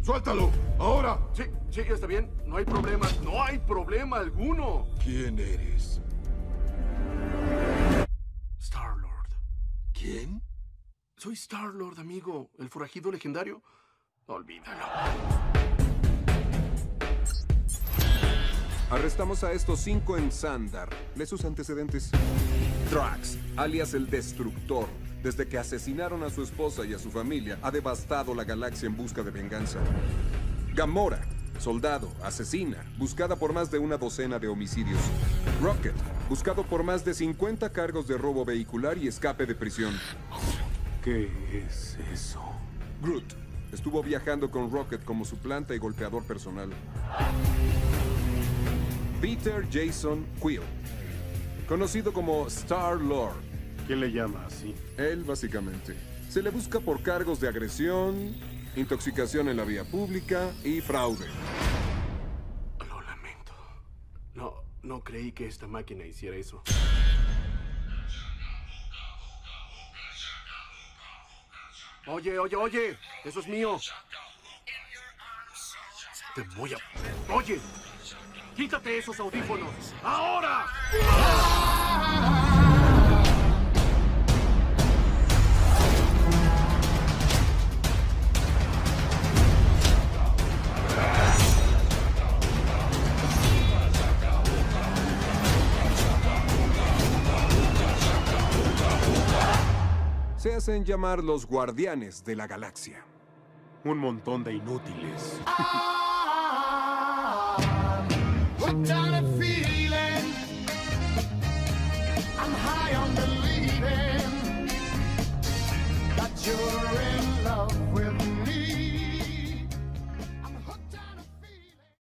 ¡Suéltalo! ¡Ahora! Sí, sí, está bien. No hay problema. No hay problema alguno. ¿Quién eres? Star-Lord. ¿Quién? Soy Star-Lord, amigo. El forajido legendario. Olvídalo. Arrestamos a estos 5 en Sandar. ¿Lee sus antecedentes? Drax, alias el Destructor. Desde que asesinaron a su esposa y a su familia, ha devastado la galaxia en busca de venganza. Gamora, soldado, asesina, buscada por más de una docena de homicidios. Rocket, buscado por más de 50 cargos de robo vehicular y escape de prisión. ¿Qué es eso? Groot, estuvo viajando con Rocket como su planta y golpeador personal. Peter Jason Quill, conocido como Star-Lord. ¿Quién le llama así? Él, básicamente. Se le busca por cargos de agresión, intoxicación en la vía pública y fraude. Lo lamento. No creí que esta máquina hiciera eso. Oye. Eso es mío. Te voy a... Oye. Quítate esos audífonos. ¡Ahora! Se hacen llamar los Guardianes de la Galaxia. Un montón de inútiles.